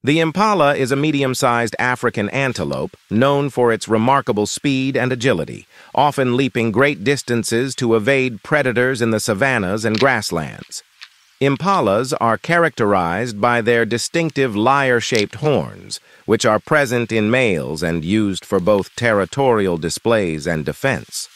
The impala is a medium-sized African antelope known for its remarkable speed and agility, often leaping great distances to evade predators in the savannas and grasslands. Impalas are characterized by their distinctive lyre-shaped horns, which are present in males and used for both territorial displays and defense.